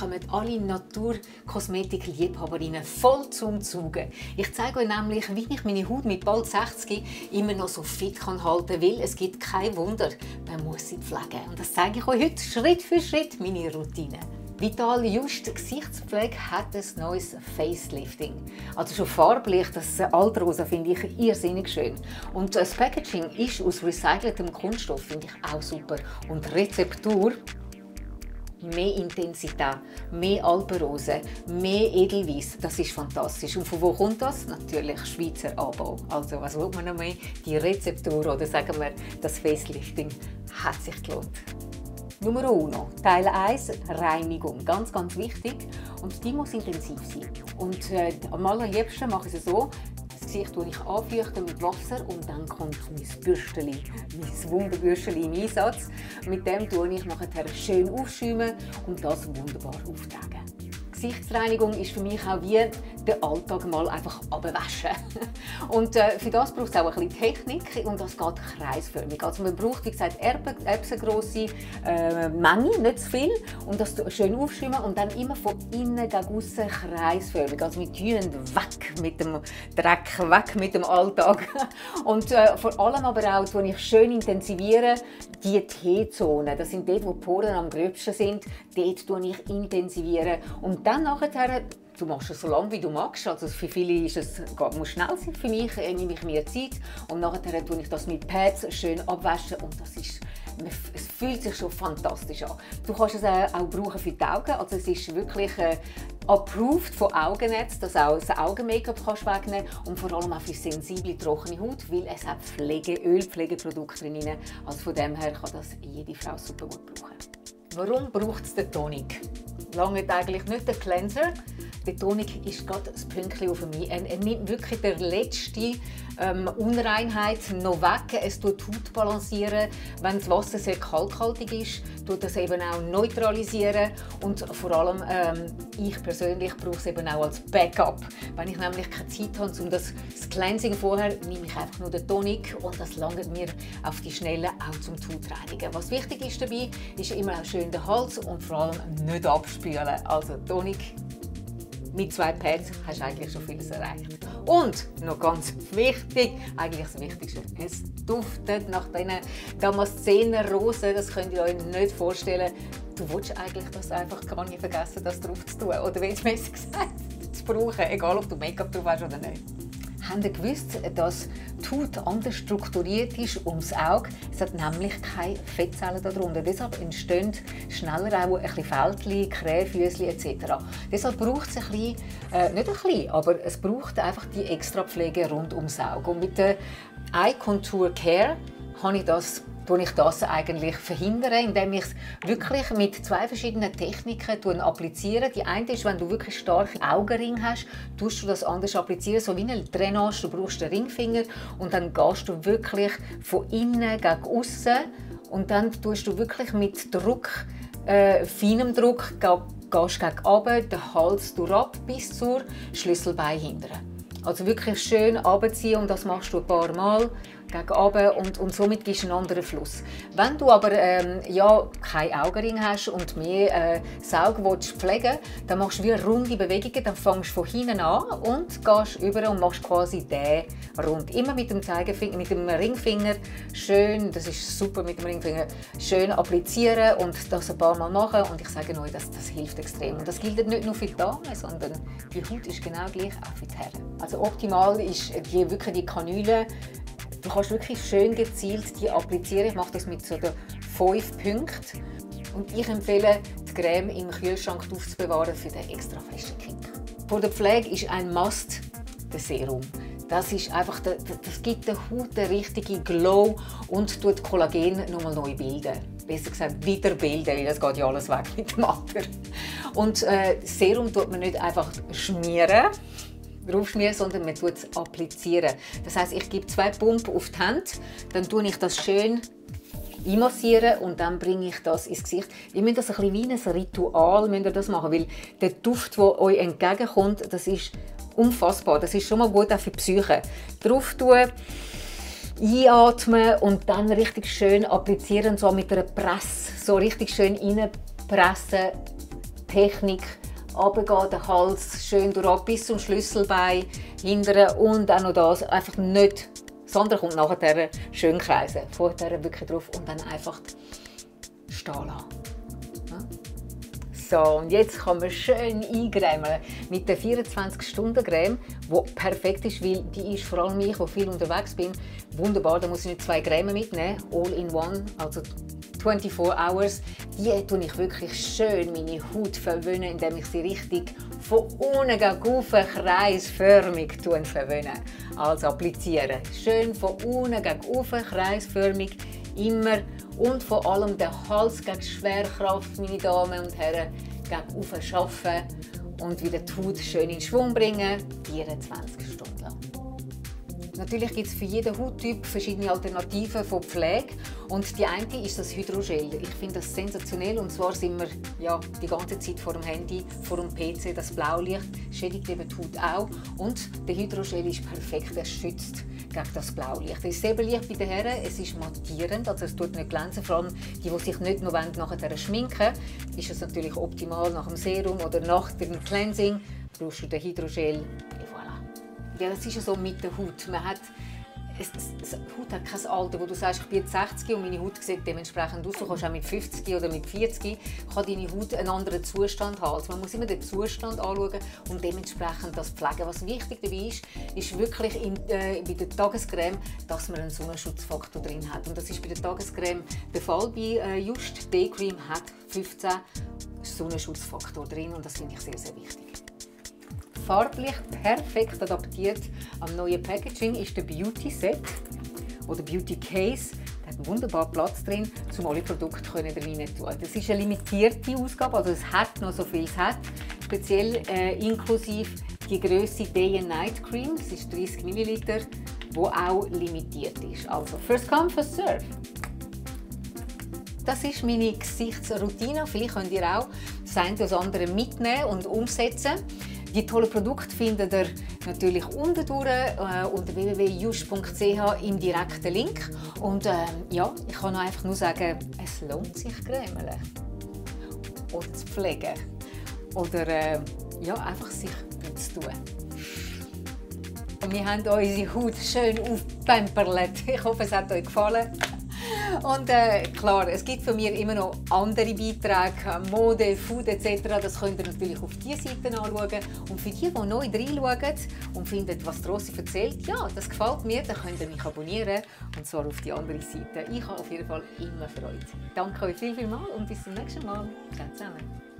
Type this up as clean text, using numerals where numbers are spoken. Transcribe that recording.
kommen alle Naturkosmetik-Liebhaberinnen voll zum Zuge. Ich zeige euch nämlich, wie ich meine Haut mit bald 60 immer noch so fit kann halten, weil es gibt kein Wunder, man muss sie pflegen. Und das zeige ich euch heute Schritt für Schritt, meine Routine. Vital Just Gesichtspflege hat ein neues Facelifting. Also schon farblich, das Altrosa finde ich irrsinnig schön. Und das Packaging ist aus recyceltem Kunststoff, finde ich auch super. Und die Rezeptur, mehr Intensität, mehr Alpenrose, mehr Edelweiss, das ist fantastisch. Und von wo kommt das? Natürlich Schweizer Anbau. Also was will man noch mehr? Die Rezeptur oder sagen wir, das Facelifting hat sich gelohnt. Nummer 1, Teil 1, Reinigung. Ganz, ganz wichtig. Und die muss intensiv sein. Und am allerliebsten mache ich es so, das Gesicht anfeuchten mit Wasser und dann kommt mein Bürstchen, mein Wunderbürstchen im Einsatz. Mit dem tue ich nachher schön aufschäumen und das wunderbar auftragen. Gesichtsreinigung ist für mich auch wie den Alltag mal einfach abwaschen. Und für das braucht es auch ein bisschen Technik und das geht kreisförmig. Also man braucht, wie gesagt, erbsengrosse Menge, nicht zu viel, und das schön aufschäumen und dann immer von innen gegen aussen kreisförmig. Also mit Türen weg mit dem Dreck, weg mit dem Alltag. Und vor allem aber auch tue ich schön intensivieren die T-Zone. Das sind dort, wo die Poren am gröbsten sind. Dort tue ich intensivieren. Und dann nachher, du machst es so lange, wie du magst. Also für viele ist es, muss schnell sein. Für mich nehme ich mir Zeit. Und nachher tue ich das mit Pads schön abwaschen. Und das ist, es fühlt sich schon fantastisch an. Du kannst es auch brauchen für die Augen. Also es ist wirklich approved von Augenärzten, dass auch das Augen-Make-up wegnehmen kannst. Und vor allem auch für sensible, trockene Haut, weil es hat Pflegeöl, Pflegeprodukte drin. Also von dem her kann das jede Frau super gut brauchen. Warum braucht es den Tonic? Lange eigentlich nicht der Cleanser. Der Tonic ist gerade das Pünktchen für mich. Er nimmt wirklich die letzte Unreinheit noch weg. Es tut die Haut balancieren. Wenn das Wasser sehr kalkhaltig ist, tut das eben auch neutralisieren. Und vor allem, ich persönlich brauche es eben auch als Backup. Wenn ich nämlich keine Zeit habe, um das Cleansing vorher, nehme ich einfach nur den Tonic und das langt mir auf die Schnelle auch zum Hautreinigen. Was wichtig ist dabei, ist immer auch schön den Hals und vor allem nicht abspülen. Also Tonic mit 2 Pads hast du eigentlich schon vieles erreicht. Und noch ganz wichtig, eigentlich das Wichtigste, es duftet nach diesen Damaszener-Rosen, das könnt ihr euch nicht vorstellen. Du willst eigentlich das einfach gar nicht vergessen, das drauf zu tun. Oder wenn es besser gesagt zu brauchen, egal ob du Make-up drauf hast oder nicht. Habt ihr gewusst, dass die Haut anders strukturiert ist ums Auge? Es hat nämlich keine Fettzellen darunter. Deshalb entstehen schneller auch ein bisschen Fältchen, Krähenfüßchen etc. Deshalb braucht es ein bisschen, nicht ein bisschen, aber es braucht einfach die extra Pflege rund ums Auge. Und mit der Eye Contour Care habe ich das eigentlich verhindern, indem ich es wirklich mit 2 verschiedenen Techniken appliziere. Die eine ist, wenn du wirklich starke Augenringe hast, tust du das anders applizieren, so wie eine Drainage. Du brauchst den Ringfinger und dann gehst du wirklich von innen gegen außen und dann tust du wirklich mit Druck, feinem Druck, gehst gegen runter, den Hals durchab bis zur Schlüsselbein hinten. Also wirklich schön runterziehen und das machst du ein paar Mal gegen runter und somit gibst du einen anderen Fluss. Wenn du aber keine Augenringe hast und mehr das Auge pflegen willst, dann machst du wie runde Bewegungen, dann fängst du von hinten an und gehst über und machst quasi den rund. Immer mit dem Zeigefinger, mit dem Ringfinger schön, das ist super mit dem Ringfinger, schön applizieren und das ein paar Mal machen und ich sage euch, das hilft extrem. Und das gilt nicht nur für die Damen, sondern die Haut ist genau gleich auch für die Herren. Also optimal ist wirklich die Kanüle. Du kannst wirklich schön gezielt die applizieren. Ich mache das mit so den 5 Punkten. Und ich empfehle, die Creme im Kühlschrank aufzubewahren für den extra festen Kick. Vor der Pflege ist ein Must der Serum. Das gibt der Haut einen richtigen Glow und tut Kollagen nochmal neu bilden. Besser gesagt, wieder bilden, weil das geht ja alles weg mit dem Alter. Und Serum tut man nicht einfach schmieren, draufschmieren, sondern man tut es applizieren. Das heisst, ich gebe 2 Pumpen auf die Hand, dann tue ich das schön einmassieren und dann bringe ich das ins Gesicht. Ihr müsst das ein bisschen wie ein Ritual das machen, weil der Duft, der euch entgegenkommt, das ist unfassbar. Das ist schon mal gut auch für die Psyche. Drauf tun, einatmen und dann richtig schön applizieren, so mit einer Presse, so richtig schön reinpressen, Technik. Runtergehen, den Hals schön durch bis zum Schlüsselbein, hinteren und auch noch das. Einfach nicht, das andere kommt nachher schön kreisen. Vorher wirklich drauf und dann einfach stehen lassen. So, und jetzt kann man schön eincremen mit der 24-Stunden-Creme, die perfekt ist, weil die ist vor allem ich, der viel unterwegs bin, wunderbar. Da muss ich nicht 2 Cremes mitnehmen, all in one, also 24 Hours. Die tue ich wirklich schön meine Haut verwöhnen, indem ich sie richtig von unten gegen oben kreisförmig verwöhne. Also applizieren. Schön von unten gegen oben kreisförmig, immer. Und vor allem den Hals gegen Schwerkraft, meine Damen und Herren, gegen oben arbeiten und wieder die Haut schön in Schwung bringen, 24 Stunden lang. Natürlich gibt es für jeden Hauttyp verschiedene Alternativen von Pflege. Und die eine ist das Hydrogel. Ich finde das sensationell. Und zwar sind wir die ganze Zeit vor dem Handy, vor dem PC. Das Blaulicht schädigt eben die Haut auch. Und der Hydrogel ist perfekt. Er schützt gegen das Blaulicht. Es ist sehr beliebt bei den Herren. Es ist mattierend, also es tut nicht glänzen. Vor allem die sich nicht nur nachher schminken, ist es natürlich optimal nach dem Serum oder nach dem Cleansing. Brauchst du den Hydrogel. Ja, das ist ja so mit der Haut. Die Haut hat kein Alter, wo du sagst, ich bin jetzt 60 und meine Haut sieht dementsprechend aus. Du kannst auch mit 50 oder mit 40 kann deine Haut einen anderen Zustand haben. Also man muss immer den Zustand anschauen und dementsprechend das pflegen. Was wichtig dabei ist wirklich bei der Tagescreme, dass man einen Sonnenschutzfaktor drin hat. Und das ist bei der Tagescreme der Fall. Bei Just Day Cream hat 15 Sonnenschutzfaktor drin und das finde ich sehr, sehr wichtig. Farblich perfekt adaptiert am neuen Packaging ist der Beauty Set oder Beauty Case. Da hat einen wunderbaren Platz drin, um alle Produkte rein zu tun. Das ist eine limitierte Ausgabe, also es hat noch so viel es hat. Speziell inklusive die Grösse Day and Night Cream, das ist 30 ml, die auch limitiert ist. Also first come, first serve. Das ist meine Gesichtsroutine. Vielleicht könnt ihr auch das eine oder das andere mitnehmen und umsetzen. Die tollen Produkte findet ihr natürlich unten durch unter www.just.ch im direkten Link. Und ich kann einfach nur sagen, es lohnt sich, cremeln oder zu pflegen oder einfach sich gut zu tun. Wir haben unsere Haut schön aufgepemperlt. Ich hoffe, es hat euch gefallen. Und klar, es gibt von mir immer noch andere Beiträge, Mode, Food etc. Das könnt ihr natürlich auf diese Seite anschauen. Und für die neu reinschauen und finden, was Rossi erzählt, ja, das gefällt mir, dann könnt ihr mich abonnieren. Und zwar auf die andere Seite. Ich habe auf jeden Fall immer Freude. Danke euch vielmals und bis zum nächsten Mal. Ciao zusammen.